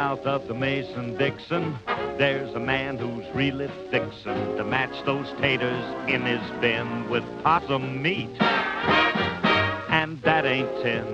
South of the Mason-Dixon, there's a man who's really fixin' to match those taters in his bin with possum meat. And that ain't 10.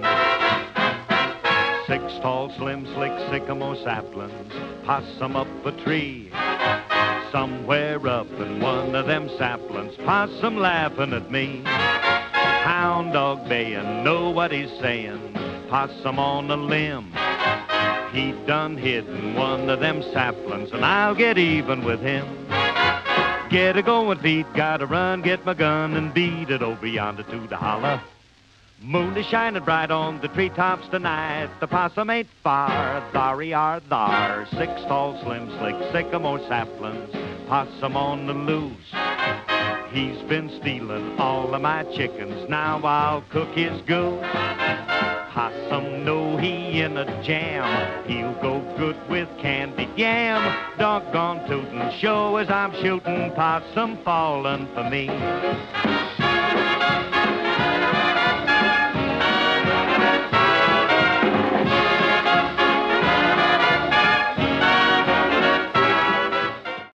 6 tall, slim, slick sycamore saplings, possum up a tree. Somewhere up in one of them saplings, possum laughing at me. Hound dog baying, know what he's saying, possum on a limb. He done hidden one of them saplings, and I'll get even with him. Get a going, feet, gotta run, get my gun and beat it over yonder to the holler. Moon is shining bright on the treetops tonight. The possum ain't far, thar-y are thar. 6 tall, slim, slick sycamore saplings, possum on the loose. He's been stealing all of my chickens, now I'll cook his goose. Possum know he in a jam, he'll go good with candied yam. Doggone tootin', show as I'm shootin', possum fallin' for me.